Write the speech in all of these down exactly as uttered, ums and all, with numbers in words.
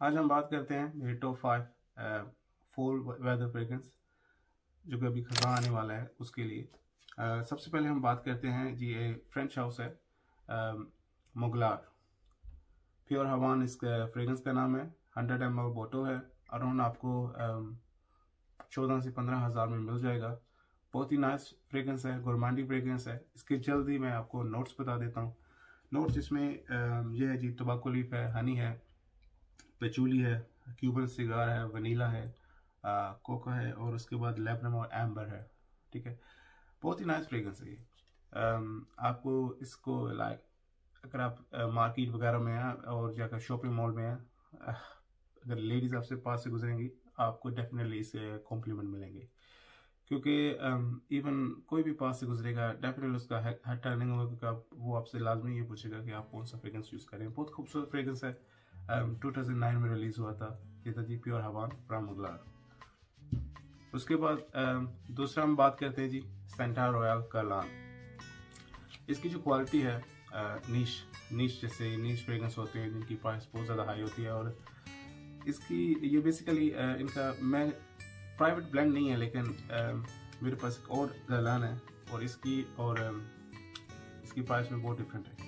आज हम बात करते हैं मेरी top five fall weather fragrance जो कि अभी खज़ां आने वाला है उसके लिए। uh, सबसे पहले हम बात करते हैं जी, ये फ्रेंच हाउस है मुगलार प्योर हवान इसका फ्रेग्रेंस का नाम है। हंड्रेड एम एल बोटल है, अराउंड आपको चौदह से पंद्रह हज़ार में मिल जाएगा। बहुत ही नाइस फ्रेग्रेंस है, गोरमांडी फ्रेग्रेंस है। इसके जल्दी मैं आपको नोट्स बता देता हूँ। नोट्स इसमें यह है जी, टोबैको लीफ है, हनी है, पेचूली है, क्यूबन सिगार है, वनीला है, कोका है और उसके बाद लेबनम और एम्बर है। ठीक है, बहुत ही नाइस फ्रेग्रेंस है ये। um, आपको इसको लाइक अगर आप मार्केट uh, वगैरह में हैं और जाकर शॉपिंग मॉल में हैं, uh, अगर लेडीज आपसे पास से गुजरेंगी आपको डेफिनेटली इससे कॉम्प्लीमेंट मिलेंगे, क्योंकि इवन um, कोई भी पास से गुजरेगा डेफिनेटली उसका हेड टर्निंग होगा, क्योंकि आप वो आपसे लाजमी ये पूछेगा कि आप कौन सा फ्रेग्रेंस यूज़ करें। बहुत खूबसूरत फ्रेग्रेंस है, टू थाउजेंड नाइन में रिलीज हुआ था। ये था जी प्योर हवान फ्रॉम मुगलार। उसके बाद um, दूसरा हम बात करते हैं जी सेंटा रॉयल कर्लान। इसकी जो क्वालिटी है uh, नीश नीश जैसे नीश फ्रेग्रेंस होते हैं जिनकी प्राइस बहुत ज़्यादा हाई होती है, और इसकी ये बेसिकली uh, इनका मैं प्राइवेट ब्लेंड नहीं है, लेकिन uh, मेरे पास एक और कर्लान है और इसकी और uh, इसकी प्राइस में बहुत डिफरेंट है।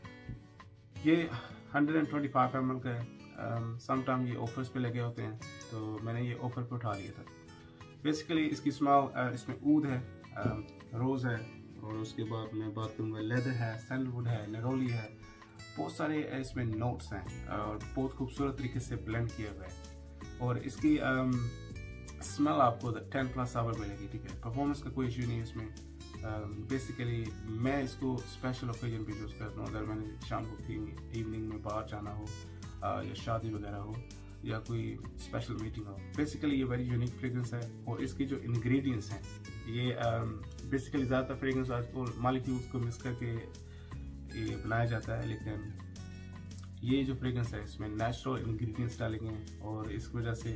ये हंड्रेड ट्वेंटी फाइव एम एल का है। समटाइम um, ये ऑफर्स पे लगे होते हैं, तो मैंने ये ऑफर पे उठा लिया था। बेसिकली इसकी स्मेल uh, इसमें ऊद है, रोज़ um, है, और उसके बाद मैं बात करूँगा लेदर है, सैंडलवुड है, नरोली है। बहुत सारे इसमें नोट्स हैं और बहुत खूबसूरत तरीके से ब्लेंड किया हुआ है, और इसकी स्मेल um, आपको टेन प्लस आवर मिलेगी। ठीक है, परफॉर्मेंस का कोई इशू नहीं है इसमें। बेसिकली uh, मैं इसको स्पेशल ओकेजन पे यूज़ करता हूँ। अगर मैंने शाम को इवनिंग में बाहर जाना हो, uh, या शादी वगैरह हो, या कोई स्पेशल मीटिंग हो। बेसिकली ये वेरी यूनिक फ्रेग्रेंस है, और इसकी जो इंग्रेडिएंट्स हैं ये बेसिकली um, ज़्यादातर फ्रेग्रेंस आजकल मालिक्यूल्स को मिक्स करके ये बनाया जाता है, लेकिन ये जो फ्रेग्रेंस है इसमें नेचुरल इंग्रेडिएंट्स डाले गए हैं, और इस वजह से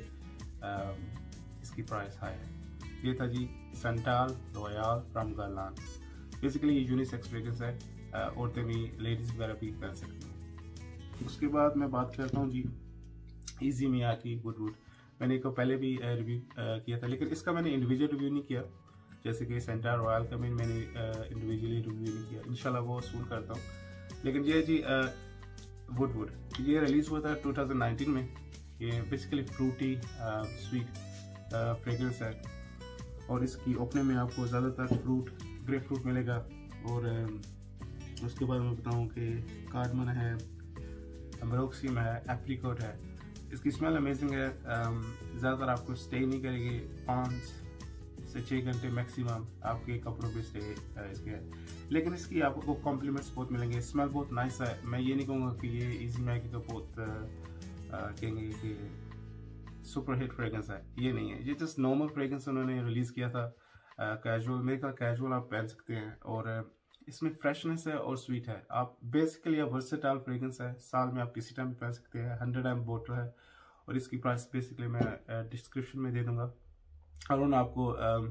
um, इसकी प्राइस हाई है। ये था जी Santal Royal from Guerlain. Basically ये यूनिसेक्स फ्रेग्रेंस है, औरतें भी लेडीज वगैरह भी पहन सकती हैं। उसके बाद मैं बात करता हूँ जी इजी मिया की वुडवुड। मैंने इसको पहले भी रिव्यू किया था, लेकिन इसका मैंने इंडिविजुअल रिव्यू नहीं किया, जैसे कि सेंटा रॉयल का मैंने इंडिविजुअली रिव्यू नहीं किया। इंशाल्लाह वो सून करता हूँ। लेकिन ये जी वुडवुड ये रिलीज हुआ था टू थाउजेंड नाइनटीन में। ये बेसिकली फ्रूटी स्वीट फ्रेग्रेंस है, और इसकी ओपने में आपको ज़्यादातर फ्रूट ग्रेप फ्रूट मिलेगा, और उसके बाद मैं बताऊँ कि कार्डमन है, अमरोक्सियम है, एप्रिकॉट है। इसकी स्मेल अमेजिंग है। ज़्यादातर आपको स्टे नहीं करेगी, पाँच से छः घंटे मैक्सिमम आपके कपड़ों पे स्टे इसके है, लेकिन इसकी आपको कॉम्प्लीमेंट्स बहुत मिलेंगे। स्मेल बहुत नाइस है। मैं ये नहीं कहूँगा कि ये इजी मैगी का बहुत कहेंगे कि सुपर हिट फ्रेग्रेंस है, ये नहीं है। ये जस्ट नॉर्मल फ्रेग्रेंस उन्होंने रिलीज़ किया था, कैजुअल मेरे ख्याल कैजुअल आप पहन सकते हैं, और uh, इसमें फ्रेशनेस है और स्वीट है। आप बेसिकली आप वर्सेटाइल फ्रेग्रेंस है, साल में आप किसी टाइम भी पहन सकते हैं। हंड्रेड एम बोटल है, और इसकी प्राइस बेसिकली मैं डिस्क्रिप्शन uh, में दे दूंगा, और उन आपको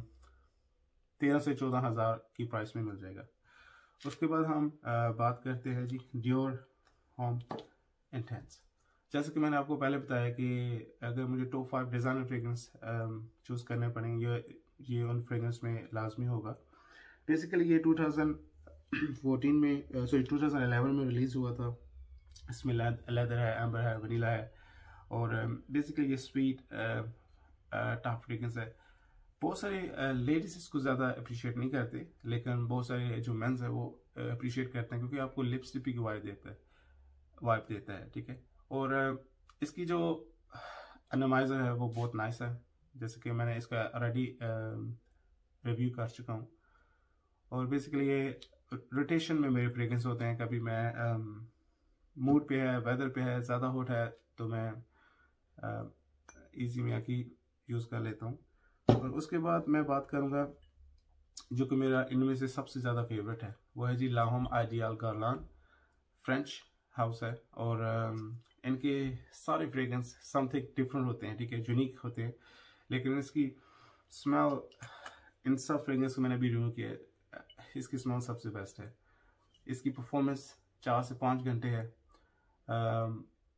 तेरह से चौदह हज़ार की प्राइस में मिल जाएगा। उसके बाद हम uh, बात करते हैं जी डियोर होम इंटेंस। जैसे कि मैंने आपको पहले बताया कि अगर मुझे top five designer fragrance choose करने पड़ेंगे, ये ये उन फ्रेग्रेंस में लाजमी होगा। बेसिकली ये टू थाउजेंड फोर्टीन में सॉरी टू थाउजेंड इलेवन में रिलीज़ हुआ था। इसमें लेदर है, एम्बर है, वनीला है, और बेसिकली ये स्वीट टॉप फ्रेग्रेंस है। बहुत सारे लेडीज इसको ज़्यादा अप्रिशिएट नहीं करते, लेकिन बहुत सारे जो मेंस है वो अप्रिशिएट करते हैं, क्योंकि आपको लिपस्टिक की वाइब देता है वाइब देता है ठीक है, और इसकी जो एनमाइजर है वो बहुत नाइस है, जैसे कि मैंने इसका ऑलरेडी रिव्यू कर चुका हूँ। और बेसिकली ये रोटेशन में मेरे फ्रेग्रेंस होते हैं। कभी मैं मूड पे है, वेदर पे है, ज़्यादा हॉट है तो मैं इजी मिया की यूज़ कर लेता हूँ। और उसके बाद मैं बात करूँगा जो कि मेरा इनमें से सबसे ज़्यादा फेवरेट है, वो है जी L'Homme Ideal Guerlain. French house है, और इनके सारे फ्रेग्रेंस समथिंग डिफरेंट होते हैं, ठीक है, यूनिक होते हैं, लेकिन इसकी स्मेल इन सब फ्रेग्रेंस को मैंने भी रिव्यू किया है, इसकी स्मेल सबसे बेस्ट है। इसकी परफॉर्मेंस चार से पाँच घंटे है।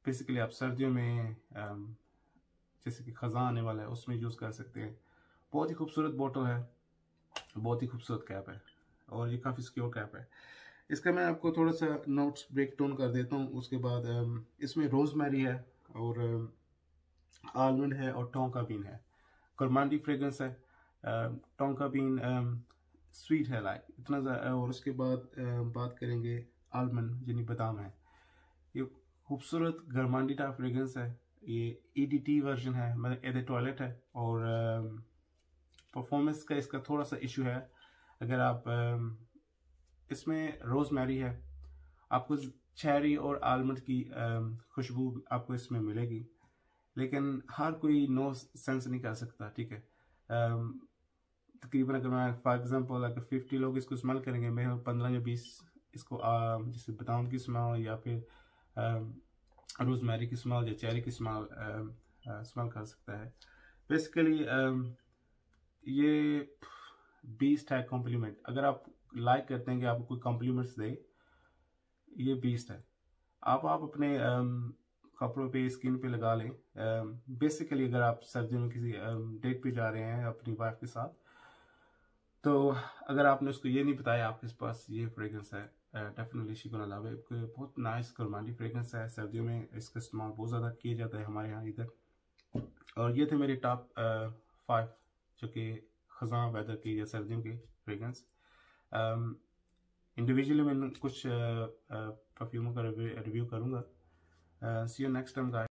बेसिकली आप सर्दियों में um, जैसे कि ख़ज़ां आने वाला है उसमें यूज़ कर सकते हैं। बहुत ही खूबसूरत बोतल है, बहुत ही खूबसूरत कैप है और ये काफ़ी सिक्योर कैप है। इसका मैं आपको थोड़ा सा नोट्स ब्रेक डाउन कर देता हूँ। उसके बाद um, इसमें रोज़मेरी है और आलमंड um, है और टोंका बीन है। गोरमांडी फ्रेग्रेंस है। टोंका बीन स्वीट है लाइक इतना ज़्यादा। और उसके बाद uh, बात करेंगे आलमंड जिन्हें बादाम है। ये खूबसूरत गोरमांडी टाइप फ्रेग्रेंस है। ये ई डी टी वर्जन है, मतलब एदे टॉयलेट है और परफॉर्मेंस um, का इसका थोड़ा सा इशू है। अगर आप um, इसमें रोज़मेरी है, आपको चेरी और आलमंड की um, खुशबू आपको इसमें मिलेगी, लेकिन हर कोई नो सेंस नहीं कर सकता, ठीक है। um, तकरीबन अगर मैं फॉर एग्जांपल अगर फिफ्टी लोग इसको इस्तेमाल करेंगे, मैं पंद्रह या बीस इसको uh, जैसे बादाम की स्मेल या फिर um, रोज़मेरी की स्मेल या चेरी की स्मेल स्मेल कर सकता है। बेसिकली um, ये बीस्ट है कॉम्प्लीमेंट। अगर आप लाइक करते हैं कि आपको कोई कॉम्प्लीमेंट्स दे, ये बीस्ट है। आप आप अपने um, कपड़ों पे, स्किन पे लगा लें। बेसिकली um, अगर आप सर्दियों में किसी डेट um, पे जा रहे हैं अपनी वाइफ के साथ, तो अगर आपने उसको ये नहीं बताया आपके पास ये फ्रेग्रेंस है, definitely she gonna love it. बहुत नाइस गोरमांडी फ्रेग्रेंस है। सर्दियों में इसका इस्तेमाल बहुत ज़्यादा किया जाता है हमारे यहाँ इधर। और ये थे मेरे टॉप फाइव जो कि ख़ज़ां वेदर की या सर्दियों की फ्रेग्रेंस। इंडिविजुअली मैं कुछ परफ्यूमों का रिव्यू करूँगा। See you next time guys.